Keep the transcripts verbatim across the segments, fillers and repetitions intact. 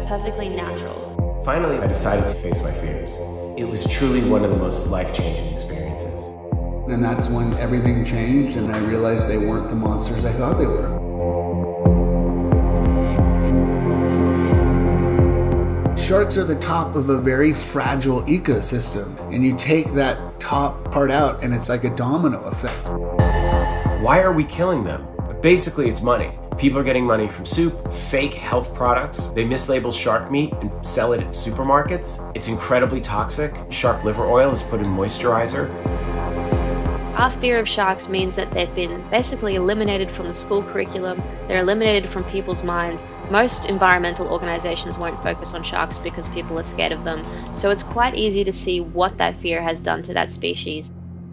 perfectly natural. Finally, I decided to face my fears. It was truly one of the most life-changing experiences. And that's when everything changed and I realized they weren't the monsters I thought they were. Sharks are the top of a very fragile ecosystem, and you take that top part out and it's like a domino effect. Why are we killing them? Basically, it's money. People are getting money from soup, fake health products. They mislabel shark meat and sell it at supermarkets. It's incredibly toxic. Shark liver oil is put in moisturizer. Our fear of sharks means that they've been basically eliminated from the school curriculum. They're eliminated from people's minds. Most environmental organizations won't focus on sharks because people are scared of them. So it's quite easy to see what that fear has done to that species.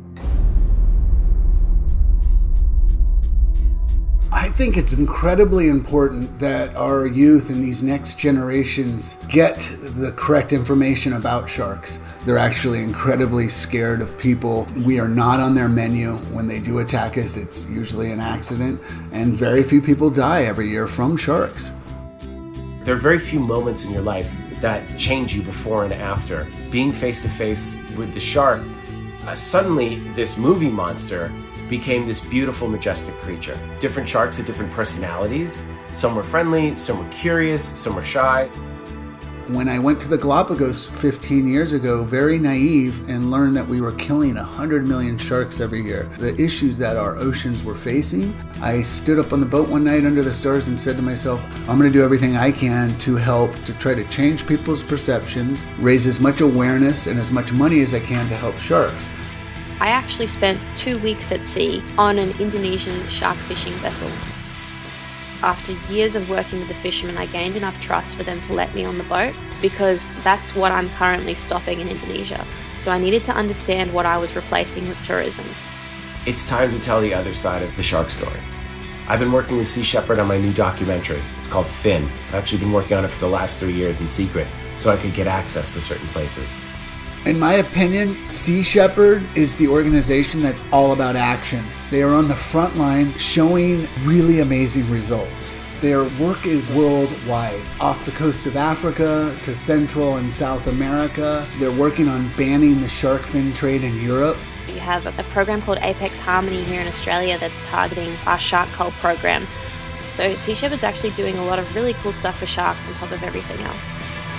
I think it's incredibly important that our youth and these next generations get the correct information about sharks. They're actually incredibly scared of people. We are not on their menu. When they do attack us, it's usually an accident, and very few people die every year from sharks. There are very few moments in your life that change you before and after. Being face to face with the shark, uh, suddenly this movie monster became this beautiful, majestic creature. Different sharks had different personalities. Some were friendly, some were curious, some were shy. When I went to the Galapagos fifteen years ago, very naive, and learned that we were killing one hundred million sharks every year, the issues that our oceans were facing, I stood up on the boat one night under the stars and said to myself, I'm going to do everything I can to help to try to change people's perceptions, raise as much awareness and as much money as I can to help sharks. I actually spent two weeks at sea on an Indonesian shark fishing vessel. After years of working with the fishermen, I gained enough trust for them to let me on the boat, because that's what I'm currently stopping in Indonesia. So I needed to understand what I was replacing with tourism. It's time to tell the other side of the shark story. I've been working with Sea Shepherd on my new documentary. It's called Finn. I've actually been working on it for the last three years in secret, so I could get access to certain places. In my opinion, Sea Shepherd is the organization that's all about action. They are on the front line showing really amazing results. Their work is worldwide, off the coast of Africa to Central and South America. They're working on banning the shark fin trade in Europe. We have a program called Apex Harmony here in Australia that's targeting our shark cull program. So Sea Shepherd's actually doing a lot of really cool stuff for sharks on top of everything else.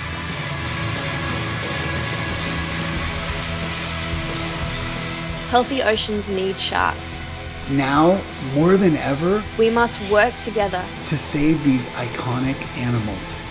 Healthy oceans need sharks. Now, more than ever, we must work together to save these iconic animals.